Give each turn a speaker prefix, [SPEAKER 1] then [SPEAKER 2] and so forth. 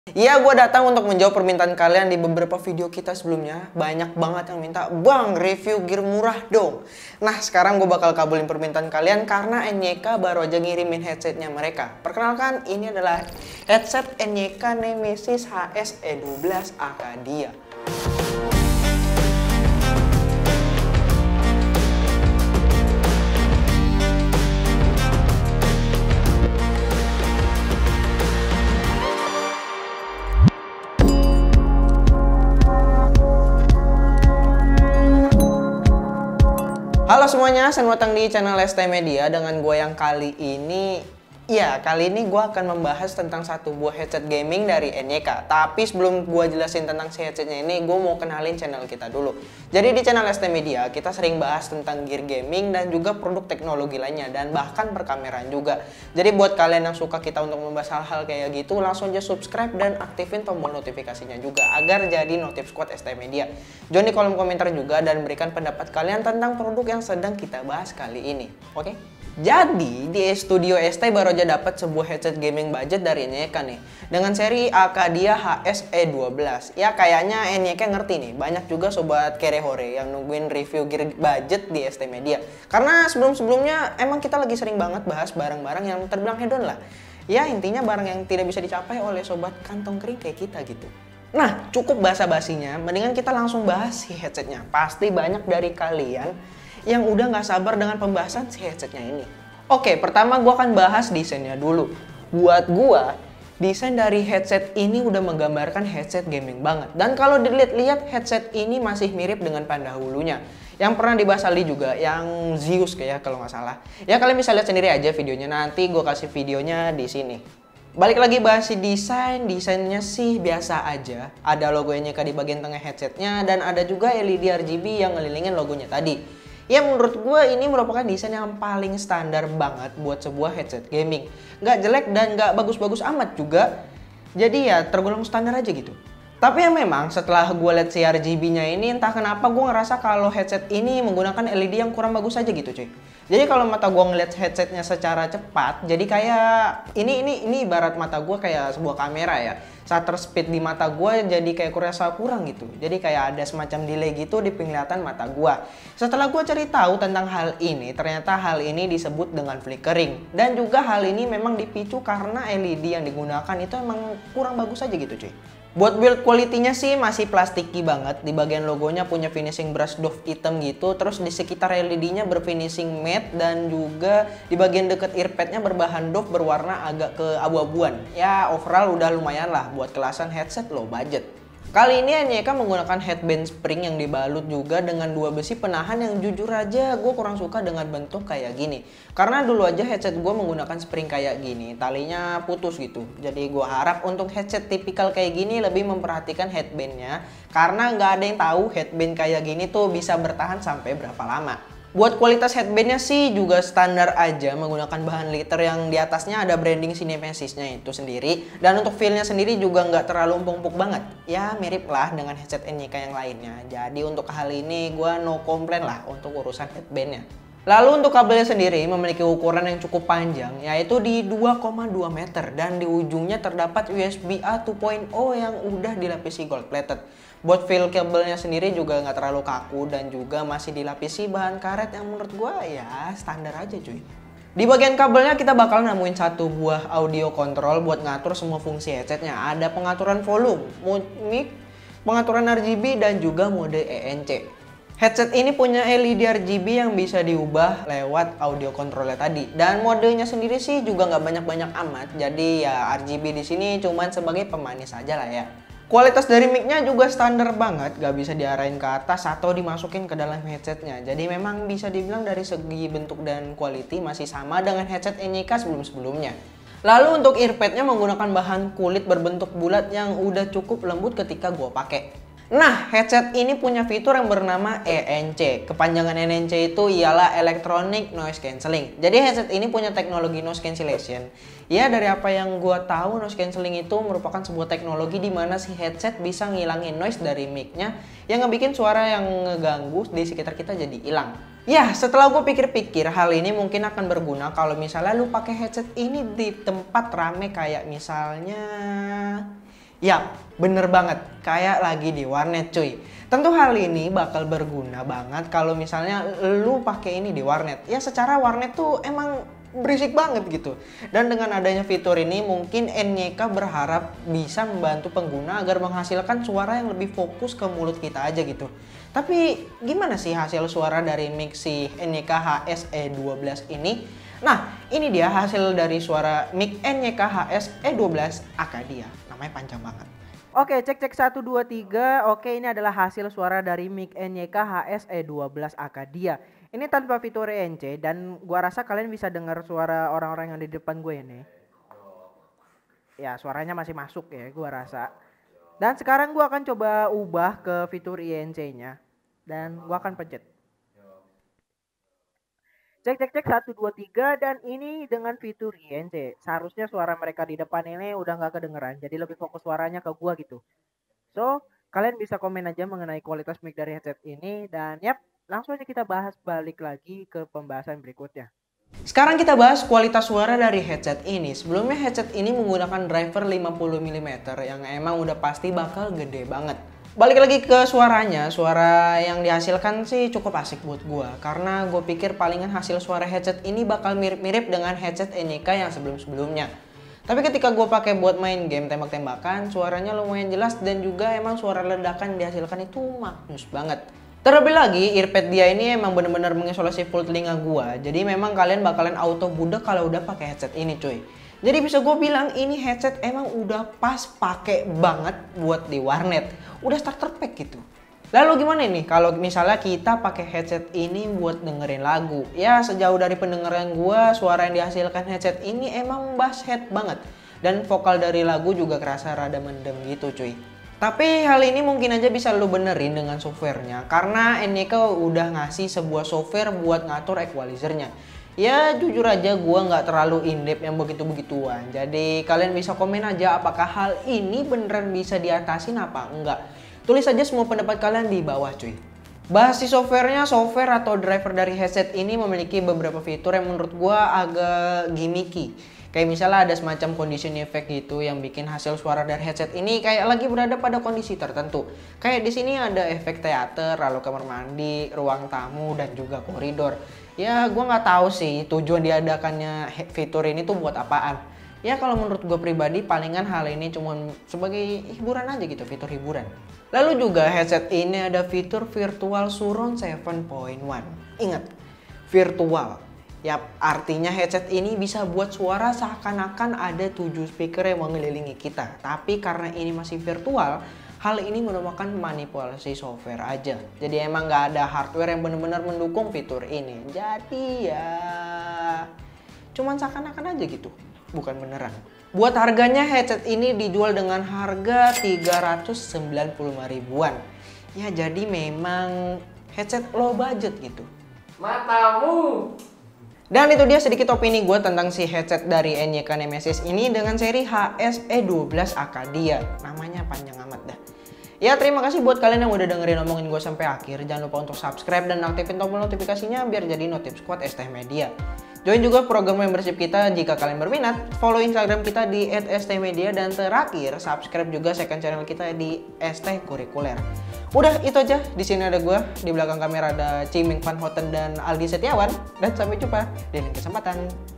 [SPEAKER 1] Iya, gue datang untuk menjawab permintaan kalian di beberapa video kita sebelumnya. Banyak banget yang minta, "Bang, review gear murah dong." Nah, sekarang gue bakal kabulin permintaan kalian karena NYK baru aja ngirimin headsetnya mereka. Perkenalkan, ini adalah headset NYK Nemesis HS-E12 Acadia. Halo semuanya, selamat datang di channel ST Media dengan gue yang kali ini gue akan membahas tentang satu buah headset gaming dari NYK. Tapi sebelum gue jelasin tentang si headsetnya ini, gue mau kenalin channel kita dulu. Jadi di channel ST Media, kita sering bahas tentang gear gaming dan juga produk teknologi lainnya, dan bahkan perkameraan juga. Jadi buat kalian yang suka kita untuk membahas hal-hal kayak gitu, langsung aja subscribe dan aktifin tombol notifikasinya juga, agar jadi notif squad ST Media. Join di kolom komentar juga dan berikan pendapat kalian tentang produk yang sedang kita bahas kali ini. Oke? Jadi di studio ST baru aja dapat sebuah headset gaming budget dari NYK nih, dengan seri Acadia HS-E12. Ya kayaknya NYK ngerti nih, banyak juga sobat kerehore yang nungguin review gear budget di ST Media. Karena sebelum-sebelumnya emang kita lagi sering banget bahas barang-barang yang terbilang hedon lah. Ya intinya barang yang tidak bisa dicapai oleh sobat kantong kering kayak kita gitu. Nah, cukup basa-basinya, mendingan kita langsung bahas si headsetnya. Pasti banyak dari kalian yang udah nggak sabar dengan pembahasan si headsetnya ini. Oke, pertama gue akan bahas desainnya dulu. Buat gue, desain dari headset ini udah menggambarkan headset gaming banget. Dan kalau dilihat-lihat, headset ini masih mirip dengan pendahulunya yang pernah dibahas Aldi juga, yang Zeus kayak kalau nggak salah. Ya kalian bisa lihat sendiri aja videonya, nanti gue kasih videonya di sini. Balik lagi bahas si desainnya sih biasa aja. Ada logonya di bagian tengah headsetnya, dan ada juga LED RGB yang ngelilingin logonya tadi. Ya menurut gue ini merupakan desain yang paling standar banget buat sebuah headset gaming. Nggak jelek dan nggak bagus-bagus amat juga. Jadi ya tergolong standar aja gitu. Tapi ya memang setelah gue lihat si RGB-nya ini, entah kenapa gue ngerasa kalau headset ini menggunakan LED yang kurang bagus aja gitu cuy. Jadi kalau mata gue ngeliat headsetnya secara cepat, jadi kayak ini ibarat mata gue kayak sebuah kamera ya. Shutter speed di mata gue jadi kayak kurang gitu. Jadi kayak ada semacam delay gitu di penglihatan mata gue. Setelah gue cari tahu tentang hal ini, ternyata hal ini disebut dengan flickering. Dan juga hal ini memang dipicu karena LED yang digunakan itu emang kurang bagus aja gitu cuy. Buat build quality-nya sih masih plastiki banget. Di bagian logonya punya finishing brush doff hitam gitu. Terus di sekitar LED-nya berfinishing matte. Dan juga di bagian deket earpad-nya berbahan doff berwarna agak ke abu-abuan. Ya overall udah lumayan lah buat kelasan headset low budget. Kali ini NYK menggunakan headband spring yang dibalut juga dengan dua besi penahan yang jujur aja gue kurang suka dengan bentuk kayak gini. Karena dulu aja headset gue menggunakan spring kayak gini, talinya putus gitu. Jadi gue harap untuk headset tipikal kayak gini lebih memperhatikan headbandnya. Karena nggak ada yang tahu headband kayak gini tuh bisa bertahan sampai berapa lama. Buat kualitas headbandnya sih juga standar aja, menggunakan bahan liter yang di atasnya ada branding si Nemesisnya itu sendiri. Dan untuk feelnya sendiri juga nggak terlalu empuk-empuk banget. Ya mirip lah dengan headset NYK yang lainnya. Jadi untuk hal ini gue no komplain lah untuk urusan headbandnya. Lalu untuk kabelnya sendiri memiliki ukuran yang cukup panjang, yaitu di 2,2 meter. Dan di ujungnya terdapat USB-A 2.0 yang udah dilapisi gold plated. Buat feel kabelnya sendiri juga nggak terlalu kaku dan juga masih dilapisi bahan karet yang menurut gue ya standar aja cuy. Di bagian kabelnya kita bakal nemuin satu buah audio control buat ngatur semua fungsi headsetnya. Ada pengaturan volume, mic, pengaturan RGB dan juga mode ENC. Headset ini punya LED RGB yang bisa diubah lewat audio controlnya tadi. Dan modenya sendiri sih juga nggak banyak-banyak amat. Jadi ya RGB di sini cuman sebagai pemanis aja lah ya. Kualitas dari mic-nya juga standar banget, gak bisa diarahin ke atas atau dimasukin ke dalam headsetnya. Jadi memang bisa dibilang dari segi bentuk dan quality masih sama dengan headset NYK sebelum-sebelumnya. Lalu untuk earpadnya menggunakan bahan kulit berbentuk bulat yang udah cukup lembut ketika gue pakai. Nah, headset ini punya fitur yang bernama ENC. Kepanjangan ENC itu ialah Electronic Noise Cancelling. Jadi headset ini punya teknologi noise cancellation. Ya, dari apa yang gua tahu, noise cancelling itu merupakan sebuah teknologi di mana si headset bisa ngilangin noise dari mic-nya yang ngebikin suara yang ngeganggu di sekitar kita jadi hilang. Ya, setelah gue pikir-pikir, hal ini mungkin akan berguna kalau misalnya lu pakai headset ini di tempat rame kayak misalnya Yap, bener banget. Kayak lagi di warnet cuy. Tentu hal ini bakal berguna banget kalau misalnya lu pakai ini di warnet. Ya secara warnet tuh emang berisik banget gitu. Dan dengan adanya fitur ini mungkin NYK berharap bisa membantu pengguna agar menghasilkan suara yang lebih fokus ke mulut kita aja gitu. Tapi gimana sih hasil suara dari mic si NYK HSE12 ini? Nah, ini dia hasil dari suara mic NYK HSE12 Acadia. Namanya panjang banget.
[SPEAKER 2] Oke, cek 1 2 3. Oke, ini adalah hasil suara dari mic NYK HSE12 Acadia. Ini tanpa fitur ENC dan gua rasa kalian bisa dengar suara orang-orang yang di depan gue ini. Ya, suaranya masih masuk ya, gua rasa. Dan sekarang gua akan coba ubah ke fitur ENC-nya dan gua akan pencet. Cek 1 2 3 dan ini dengan fitur INC. Seharusnya suara mereka di depan ini udah nggak kedengeran. Jadi lebih fokus suaranya ke gua gitu. So, kalian bisa komen aja mengenai kualitas mic dari headset ini dan yap, langsung aja kita bahas balik lagi ke pembahasan berikutnya.
[SPEAKER 1] Sekarang kita bahas kualitas suara dari headset ini. Sebelumnya headset ini menggunakan driver 50 mm yang emang udah pasti bakal gede banget. Balik lagi ke suaranya, suara yang dihasilkan sih cukup asik buat gua karena gue pikir palingan hasil suara headset ini bakal mirip-mirip dengan headset NYK yang sebelum-sebelumnya. Tapi ketika gue pakai buat main game tembak-tembakan, suaranya lumayan jelas dan juga emang suara ledakan yang dihasilkan itu magnus banget. Terlebih lagi, earpad dia ini emang bener-bener mengisolasi full telinga gua. Jadi memang kalian bakalan auto budek kalau udah pakai headset ini cuy. Jadi bisa gue bilang ini headset emang udah pas pakai banget buat di warnet. Udah starter pack gitu. Lalu gimana nih kalau misalnya kita pakai headset ini buat dengerin lagu? Ya sejauh dari pendengaran gue, suara yang dihasilkan headset ini emang bass head banget. Dan vokal dari lagu juga kerasa rada mendem gitu cuy. Tapi hal ini mungkin aja bisa lu benerin dengan softwarenya. Karena NYK udah ngasih sebuah software buat ngatur equalizernya. Ya jujur aja gue nggak terlalu in-depth yang begitu-begituan. Jadi kalian bisa komen aja apakah hal ini beneran bisa diatasin apa enggak. Tulis aja semua pendapat kalian di bawah cuy. Bahas si softwarenya, software atau driver dari headset ini memiliki beberapa fitur yang menurut gue agak gimmicky. Kayak misalnya ada semacam condition effect gitu yang bikin hasil suara dari headset ini kayak lagi berada pada kondisi tertentu. Kayak di sini ada efek teater, lalu kamar mandi, ruang tamu dan juga koridor. Ya gue nggak tahu sih tujuan diadakannya fitur ini tuh buat apaan. Ya kalau menurut gue pribadi palingan hal ini cuma sebagai hiburan aja gitu, fitur hiburan. Lalu juga headset ini ada fitur virtual surround 7.1. Ingat, virtual. Yap, artinya headset ini bisa buat suara seakan-akan ada 7 speaker yang mengelilingi kita. Tapi karena ini masih virtual, hal ini merupakan manipulasi software aja. Jadi emang nggak ada hardware yang benar-benar mendukung fitur ini. Jadi ya cuman seakan-akan aja gitu, bukan beneran. Buat harganya headset ini dijual dengan harga 395 ribuan. Ya jadi memang headset low budget gitu.
[SPEAKER 3] Matamu.
[SPEAKER 1] Dan itu dia sedikit opini gue tentang si headset dari NYK Nemesis ini dengan seri HSE12 Acadia. Namanya panjang amat dah. Ya terima kasih buat kalian yang udah dengerin omongin gue sampai akhir. Jangan lupa untuk subscribe dan aktifin tombol notifikasinya biar jadi notif squad ST Media. Join juga program membership kita jika kalian berminat. Follow Instagram kita di @stmedia dan terakhir subscribe juga second channel kita di ST Kurikuler. Udah itu aja. Di sini ada gue, di belakang kamera ada Ciming Van Houten dan Aldi Setiawan dan sampai jumpa di lain kesempatan.